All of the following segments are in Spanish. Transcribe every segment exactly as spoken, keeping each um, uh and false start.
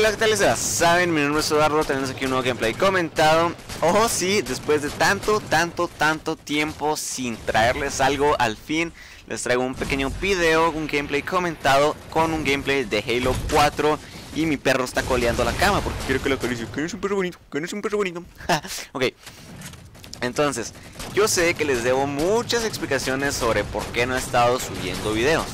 Hola, ¿qué tal? Les va? Saben, mi nombre es Eduardo, tenemos aquí un nuevo gameplay comentado. Oh sí, después de tanto, tanto, tanto tiempo sin traerles algo, al fin les traigo un pequeño video, un gameplay comentado con un gameplay de Halo cuatro. Y mi perro está coleando la cama porque quiero que lo acaricie. Que es un perro bonito, que es un perro bonito. Ok, entonces, yo sé que les debo muchas explicaciones sobre por qué no he estado subiendo videos.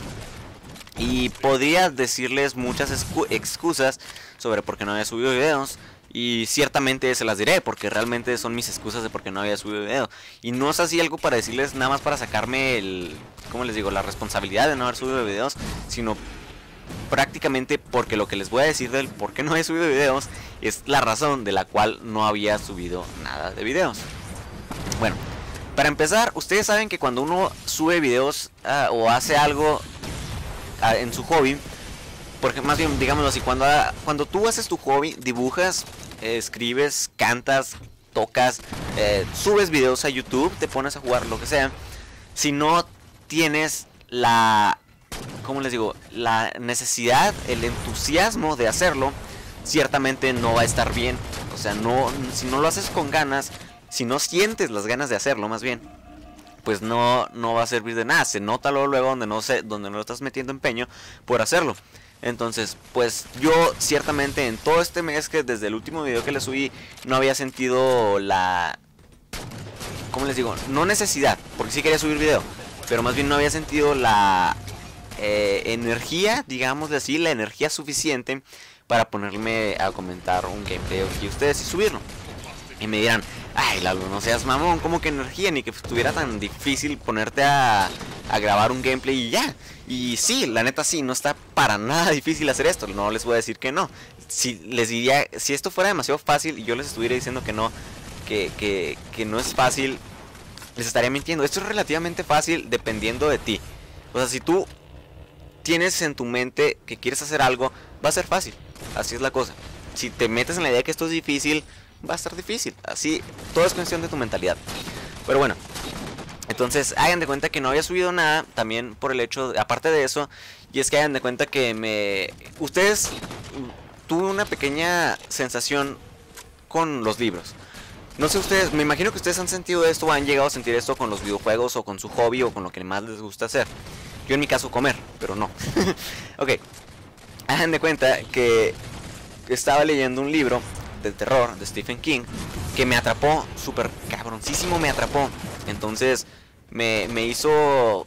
Y podría decirles muchas excusas sobre por qué no había subido videos. Y ciertamente se las diré, porque realmente son mis excusas de por qué no había subido video. Y no es así algo para decirles nada más para sacarme el... ¿cómo les digo? La responsabilidad de no haber subido videos, sino prácticamente porque lo que les voy a decir del por qué no he subido videos es la razón de la cual no había subido nada de videos. Bueno, para empezar, ustedes saben que cuando uno sube videos uh, o hace algo en su hobby, porque más bien digámoslo así, cuando, cuando tú haces tu hobby, dibujas, eh, escribes, cantas, tocas, eh, subes videos a YouTube, te pones a jugar, lo que sea, si no tienes la, ¿cómo les digo? La necesidad, el entusiasmo de hacerlo, ciertamente no va a estar bien. O sea, no, si no lo haces con ganas, si no sientes las ganas de hacerlo, más bien, pues no, no va a servir de nada. Se nota luego, luego donde no se, donde no lo estás metiendo empeño por hacerlo. Entonces, pues yo ciertamente en todo este mes, que desde el último video que le subí, no había sentido la... ¿cómo les digo? No necesidad, porque sí quería subir video, pero más bien no había sentido la eh, energía, digámosle así, la energía suficiente para ponerme a comentar un gameplay aquí ustedes y subirlo. Y me dirán, ay Lalo, no seas mamón, ¿cómo que energía? Ni que estuviera tan difícil ponerte a, a grabar un gameplay y ya. Y sí, la neta sí, no está para nada difícil hacer esto, no les voy a decir que no. Si les diría, si esto fuera demasiado fácil y yo les estuviera diciendo que no, que, que, que no es fácil, les estaría mintiendo. Esto es relativamente fácil dependiendo de ti. O sea, si tú tienes en tu mente que quieres hacer algo, va a ser fácil, así es la cosa. Si te metes en la idea de que esto es difícil, va a estar difícil, así, todo es cuestión de tu mentalidad. Pero bueno, entonces hagan de cuenta que no había subido nada, también por el hecho, aparte de eso, y es que hagan de cuenta que me... ustedes, tuve una pequeña sensación con los libros. No sé ustedes, me imagino que ustedes han sentido esto o han llegado a sentir esto con los videojuegos o con su hobby o con lo que más les gusta hacer. Yo en mi caso comer, pero no. Ok, hagan de cuenta que estaba leyendo un libro de terror de Stephen King que me atrapó, súper cabroncísimo me atrapó. Entonces me, me hizo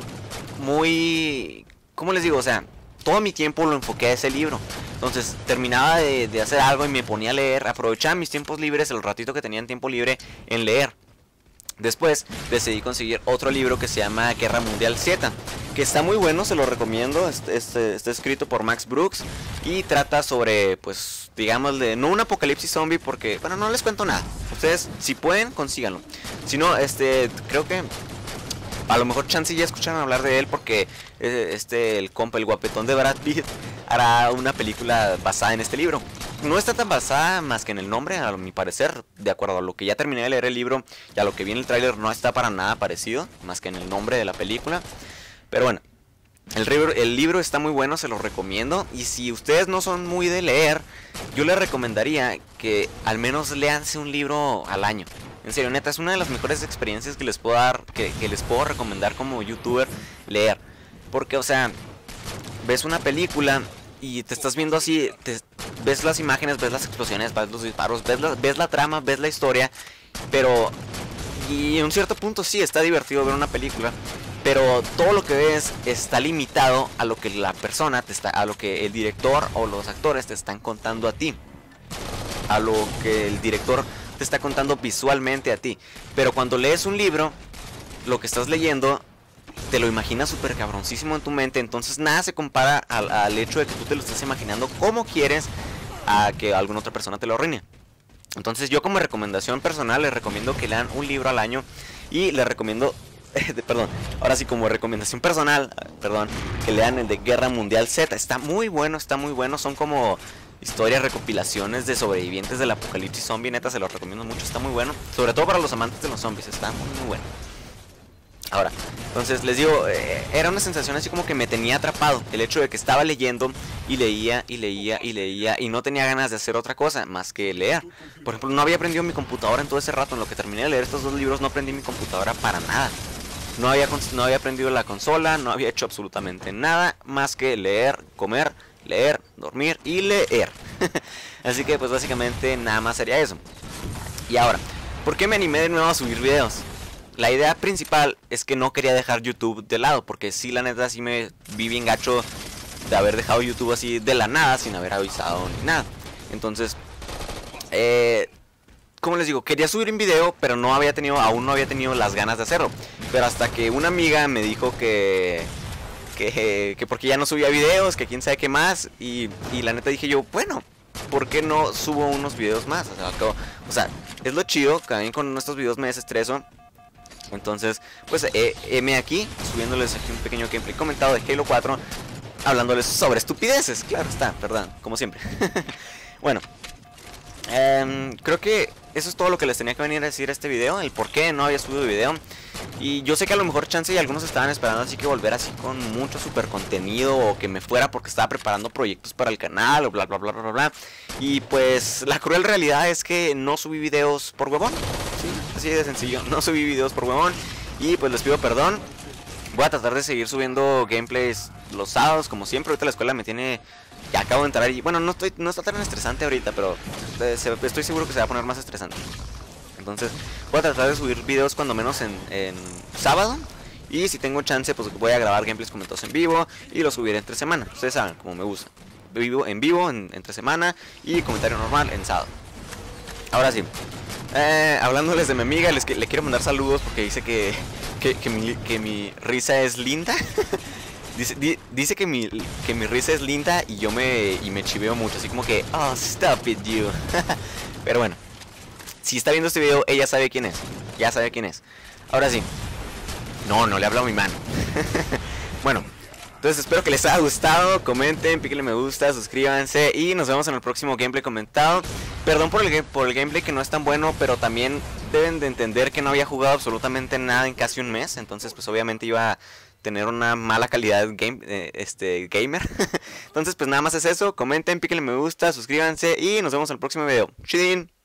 muy... ¿cómo les digo? O sea, todo mi tiempo lo enfoqué a ese libro. Entonces terminaba de, de hacer algo y me ponía a leer, aprovechaba mis tiempos libres, el ratito que tenía en tiempo libre, en leer. Después decidí conseguir otro libro que se llama Guerra Mundial Z, que está muy bueno, se lo recomiendo. Este, este, está escrito por Max Brooks y trata sobre, pues, digamos, de no un apocalipsis zombie, porque, bueno, no les cuento nada. Ustedes, si pueden, consíganlo. Si no, este, creo que a lo mejor chance ya escucharon hablar de él, porque este, el compa, el guapetón de Brad Pitt, hará una película basada en este libro. No está tan basada más que en el nombre, a mi parecer, de acuerdo a lo que ya terminé de leer el libro y a lo que vi en el tráiler, no está para nada parecido, más que en el nombre de la película. Pero bueno, el libro, el libro está muy bueno, se lo recomiendo. Y si ustedes no son muy de leer, yo les recomendaría que al menos leanse un libro al año. En serio, neta, es una de las mejores experiencias que les puedo dar, que, que les puedo recomendar como youtuber, leer. Porque, o sea, ves una película y te estás viendo así, te, ves las imágenes, ves las explosiones, ves los disparos, ves la, ves la trama, ves la historia, pero... y en un cierto punto sí, está divertido ver una película, pero todo lo que ves está limitado a lo que la persona te está, a lo que el director o los actores te están contando a ti, a lo que el director te está contando visualmente a ti. Pero cuando lees un libro, lo que estás leyendo te lo imaginas súper cabroncísimo en tu mente. Entonces nada se compara al, al hecho de que tú te lo estás imaginando como quieres a que alguna otra persona te lo arruine. Entonces yo, como recomendación personal, les recomiendo que lean un libro al año. Y les recomiendo, perdón, ahora sí como recomendación personal, perdón, que lean el de Guerra Mundial Z. Está muy bueno, está muy bueno. Son como historias, recopilaciones de sobrevivientes del apocalipsis zombie. Neta, se los recomiendo mucho, está muy bueno. Sobre todo para los amantes de los zombies, está muy, muy bueno. Ahora, entonces les digo, eh, era una sensación así como que me tenía atrapado. El hecho de que estaba leyendo y leía y leía y leía y no tenía ganas de hacer otra cosa más que leer. Por ejemplo, no había aprendido mi computadora en todo ese rato. En lo que terminé de leer estos dos libros no aprendí mi computadora para nada. No había, no había aprendido la consola, no había hecho absolutamente nada más que leer, comer, leer, dormir y leer. Así que pues básicamente nada más sería eso. Y ahora, ¿por qué me animé de nuevo a subir videos? La idea principal es que no quería dejar YouTube de lado, porque sí, la neta, sí me vi bien gacho de haber dejado YouTube así de la nada, sin haber avisado ni nada. Entonces, eh, como les digo, quería subir un video, pero no había tenido, aún no había tenido las ganas de hacerlo. Pero hasta que una amiga me dijo que, que, que porque ya no subía videos, que quién sabe qué más, y, y la neta dije yo, bueno, ¿por qué no subo unos videos más? O sea, acabo, o sea, es lo chido, que también con estos videos me desestreso. Entonces, pues, eh, heme aquí, subiéndoles aquí un pequeño gameplay comentado de Halo cuatro, hablándoles sobre estupideces, claro está, verdad, como siempre. Bueno, eh, creo que eso es todo lo que les tenía que venir a decir a este video, el por qué no había subido video. Y yo sé que a lo mejor chance y algunos estaban esperando así que volver así con mucho super contenido, o que me fuera porque estaba preparando proyectos para el canal, o bla bla bla bla bla. Y pues la cruel realidad es que no subí videos por huevón. Sí, así de sencillo, no subí videos por huevón. Y pues les pido perdón. Voy a tratar de seguir subiendo gameplays los sábados, como siempre. Ahorita la escuela me tiene... Ya acabo de entrar y... Bueno, no, estoy, no está tan estresante ahorita, pero eh, se, estoy seguro que se va a poner más estresante. Entonces voy a tratar de subir videos cuando menos en, en sábado. Y si tengo chance, pues voy a grabar gameplays comentados en vivo y los subiré entre semana. Ustedes saben, como me gusta. Vivo, en vivo, en, entre semana, y comentario normal en sábado. Ahora sí, eh, hablándoles de mi amiga, les, le quiero mandar saludos porque dice que, que, que, mi, que mi risa es linda. dice, di, dice que, mi, que mi risa es linda y yo me, y me chiveo mucho, así como que, oh, stop it, you. Pero bueno, si está viendo este video, ella sabe quién es. Ya sabe quién es. Ahora sí. No, no le hablo a mi mano. Bueno, entonces espero que les haya gustado. Comenten, píquenle me gusta, suscríbanse. Y nos vemos en el próximo gameplay comentado. Perdón por el, por el gameplay que no es tan bueno, pero también deben de entender que no había jugado absolutamente nada en casi un mes. Entonces pues obviamente iba a tener una mala calidad game, eh, este, gamer. Entonces pues nada más es eso. Comenten, píquenle me gusta, suscríbanse. Y nos vemos en el próximo video. Chidin.